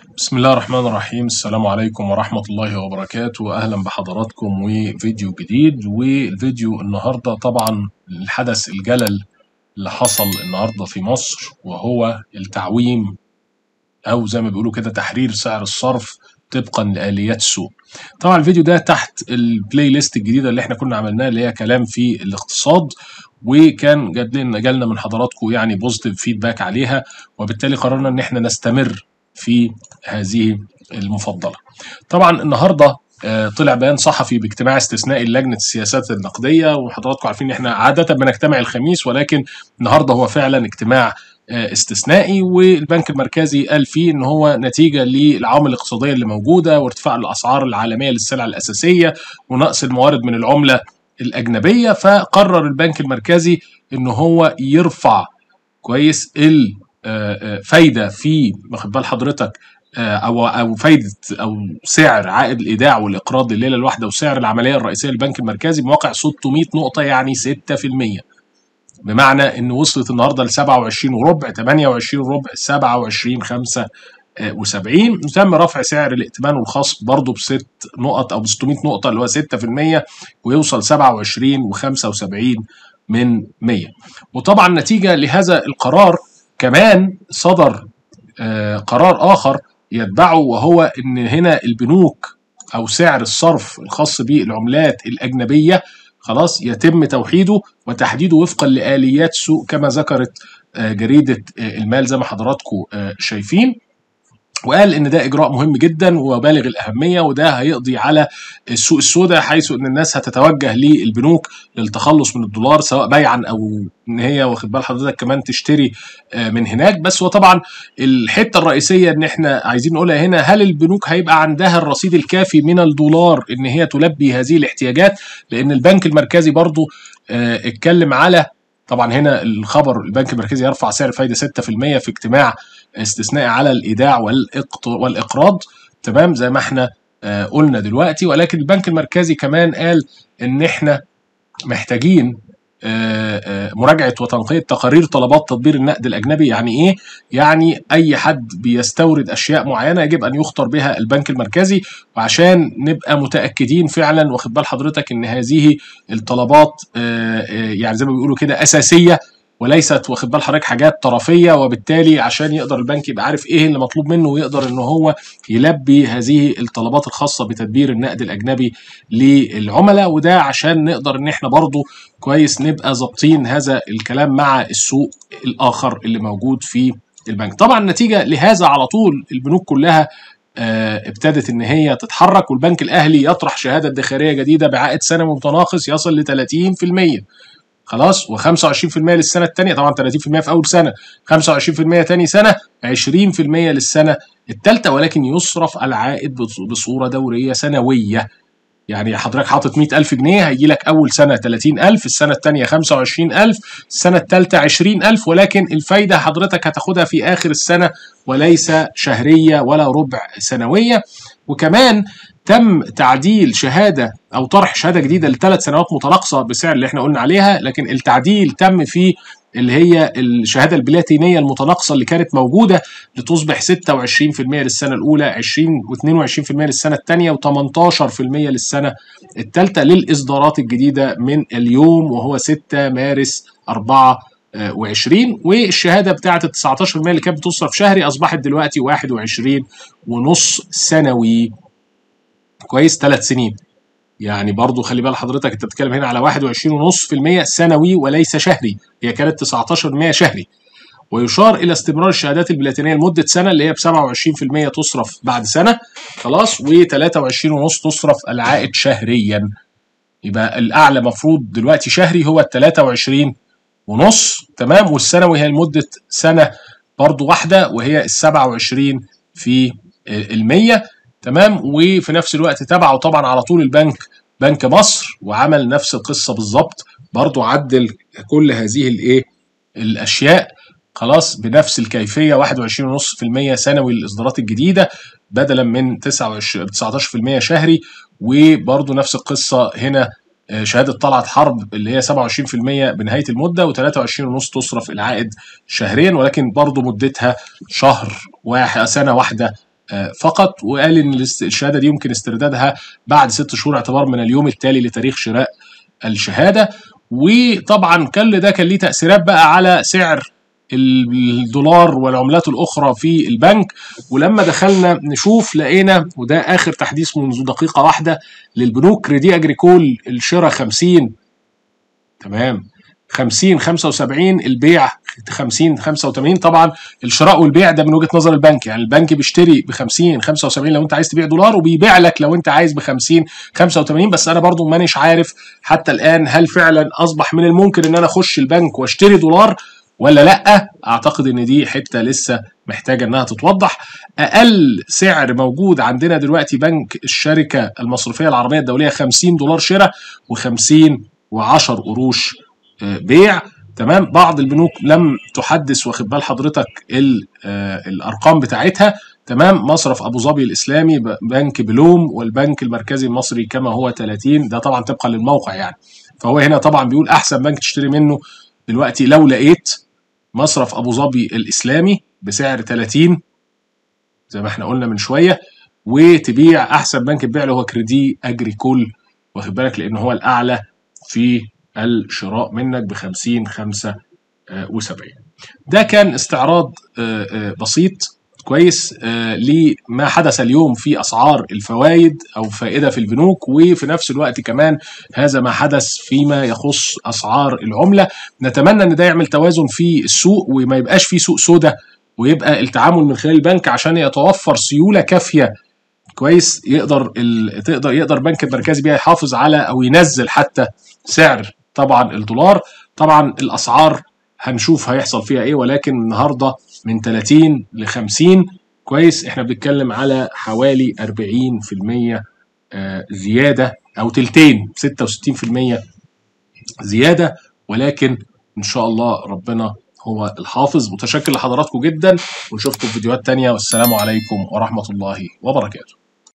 بسم الله الرحمن الرحيم. السلام عليكم ورحمة الله وبركاته. أهلا بحضراتكم وفيديو جديد. والفيديو النهاردة طبعا الحدث الجلل اللي حصل النهاردة في مصر، وهو التعويم أو زي ما بيقولوا كده تحرير سعر الصرف طبقا لآليات السوق. طبعا الفيديو ده تحت البلاي ليست الجديدة اللي احنا كنا عملناها، اللي هي كلام في الاقتصاد، وكان جالنا من حضراتكم يعني بوزيتيف فيدباك عليها، وبالتالي قررنا ان احنا نستمر في هذه المفضلة. طبعا النهارده طلع بيان صحفي باجتماع استثنائي للجنة السياسات النقدية، وحضراتكم عارفين ان احنا عادة بنجتمع الخميس، ولكن النهارده هو فعلا اجتماع استثنائي، والبنك المركزي قال فيه ان هو نتيجة للعوامل الاقتصادية اللي موجودة وارتفاع الاسعار العالمية للسلع الاساسية ونقص الموارد من العملة الاجنبية، فقرر البنك المركزي ان هو يرفع كويس الفايدة في واخد بال حضرتك او فايده او سعر عائد الايداع والاقراض الليله الواحده وسعر العمليه الرئيسيه للبنك المركزي بموقع 600 نقطه، يعني 6%. بمعنى ان وصلت النهارده ل 27 وربع، 28 وربع، 27 75. تم رفع سعر الائتمان والخصم برضه بست نقط او ب 600 نقطه اللي هو 6%، ويوصل 27 و75 من 100. وطبعا نتيجه لهذا القرار كمان صدر قرار آخر يتبعه، وهو إن هنا البنوك أو سعر الصرف الخاص بالعملات الأجنبية خلاص يتم توحيده وتحديده وفقا لآليات سوق كما ذكرت جريدة المال زي ما حضراتكم شايفين. وقال ان ده اجراء مهم جدا وبالغ الاهميه، وده هيقضي على السوق السوداء، حيث ان الناس هتتوجه للبنوك للتخلص من الدولار سواء بيعا او ان هي واخد بال حضرتك كمان تشتري من هناك. بس وطبعا الحته الرئيسيه ان احنا عايزين نقولها هنا، هل البنوك هيبقى عندها الرصيد الكافي من الدولار ان هي تلبي هذه الاحتياجات؟ لان البنك المركزي برضو اتكلم على، طبعا هنا الخبر البنك المركزي يرفع سعر الفايده 6% في اجتماع استثنائي على الايداع والاقراض، تمام زي ما احنا قلنا دلوقتي. ولكن البنك المركزي كمان قال ان احنا محتاجين مراجعه وتنقيه تقارير طلبات تدبير النقد الاجنبي. يعني ايه؟ يعني اي حد بيستورد اشياء معينه يجب ان يخطر بها البنك المركزي، وعشان نبقى متاكدين فعلا واخد بال حضرتك ان هذه الطلبات يعني زي ما بيقولوا كده اساسيه، وليست واخد بال حضرتك حاجات طرفيه، وبالتالي عشان يقدر البنك يبقى عارف ايه اللي مطلوب منه ويقدر ان هو يلبي هذه الطلبات الخاصه بتدبير النقد الاجنبي للعملاء. وده عشان نقدر ان احنا برضو كويس نبقى ظابطين هذا الكلام مع السوق الاخر اللي موجود في البنك. طبعا نتيجه لهذا على طول البنوك كلها ابتدت ان هي تتحرك، والبنك الاهلي يطرح شهاده ادخاريه جديده بعائد سنوي متناقص يصل ل 30%، خلاص، و25% للسنه الثانيه، طبعا 30% في اول سنه، 25% ثاني سنه، 20% للسنه الثالثه، ولكن يصرف العائد بصوره دوريه سنويه. يعني حضرتك حاطط 100,000 جنيه، هيجي لك اول سنه 30,000، السنه الثانيه 25,000، السنه الثالثه 20,000، ولكن الفايده حضرتك هتاخدها في اخر السنه وليس شهريه ولا ربع سنويه. وكمان تم تعديل شهاده او طرح شهاده جديده ل3 سنوات متناقصه بالسعر اللي احنا قلنا عليها، لكن التعديل تم في اللي هي الشهاده البلاتينيه المتناقصه اللي كانت موجوده لتصبح 26% للسنه الاولى، 20 و22% للسنه الثانيه، و18% للسنه الثالثه، للاصدارات الجديده من اليوم وهو 6 مارس 24. والشهاده بتاعه ال 19% اللي كانت بتصرف شهري اصبحت دلوقتي 21.5 سنوي، كويس، 3 سنين. يعني برضو خلي بال حضرتك انت بتتكلم هنا على 21.5% سنوي وليس شهري، هي كانت 19% شهري. ويشار الى استمرار الشهادات البلاتينيه لمده سنه اللي هي ب 27% تصرف بعد سنه، خلاص، و23.5 تصرف العائد شهريا. يبقى الاعلى مفروض دلوقتي شهري هو ال 23.5، تمام، والسنوي هي لمده سنه برضو واحده وهي ال 27%، تمام. وفي نفس الوقت تبعه طبعا على طول البنك بنك مصر، وعمل نفس القصه بالظبط، برضو عدل كل هذه الايه الاشياء، خلاص، بنفس الكيفيه، 21.5% سنوي للاصدارات الجديده بدلا من 19% شهري. وبرضو نفس القصه هنا شهاده طلعت حرب اللي هي 27% بنهايه المده، و23.5 تصرف العائد شهريا، ولكن برضو مدتها شهر واحد، سنه واحده فقط، وقال ان الشهاده دي يمكن استردادها بعد 6 شهور اعتبار من اليوم التالي لتاريخ شراء الشهاده. وطبعا كل ده كان ليه تاثيرات بقى على سعر الدولار والعملات الاخرى في البنك. ولما دخلنا نشوف لقينا، وده اخر تحديث منذ دقيقه واحده للبنوك، كريدي اجريكول الشراء 50 تمام 50 75، البيع 50 85. طبعا الشراء والبيع ده من وجهه نظر البنك، يعني البنك بيشتري ب 50 75 لو انت عايز تبيع دولار، وبيبيع لك لو انت عايز ب 50 85. بس انا برضو مانيش عارف حتى الان هل فعلا اصبح من الممكن ان انا اخش البنك واشتري دولار ولا لا. اعتقد ان دي حته لسه محتاجه انها تتوضح. اقل سعر موجود عندنا دلوقتي بنك الشركه المصرفيه العربيه الدوليه 50 دولار شراء و50 و10 قروش بيع. تمام. بعض البنوك لم تحدث، واخد بال حضرتك، الارقام بتاعتها. تمام. مصرف ابو ظبي الاسلامي، بنك بلوم، والبنك المركزي المصري كما هو 30. ده طبعا طبقا للموقع يعني. فهو هنا طبعا بيقول احسن بنك تشتري منه دلوقتي لو لقيت مصرف ابو ظبي الاسلامي بسعر 30 زي ما احنا قلنا من شويه، وتبيع احسن بنك تبيع له هو كريدي اجريكول، واخد بالك، لان هو الاعلى في الشراء منك ب 50 75. ده كان استعراض بسيط كويس لما حدث اليوم في اسعار الفوائد او فائده في البنوك، وفي نفس الوقت كمان هذا ما حدث فيما يخص اسعار العمله. نتمنى ان ده يعمل توازن في السوق، وما يبقاش في سوق سوداء، ويبقى التعامل من خلال البنك عشان يتوفر سيوله كافيه كويس يقدر البنك المركزي بيها يحافظ على او ينزل حتى سعر طبعا الدولار. طبعا الاسعار هنشوف هيحصل فيها ايه، ولكن النهارده من 30 ل 50 كويس، احنا بنتكلم على حوالي 40% زياده، او تلتين 66% زياده. ولكن ان شاء الله ربنا هو الحافظ. متشكر لحضراتكم جدا، ونشوفكم في فيديوهات تانية، والسلام عليكم ورحمه الله وبركاته.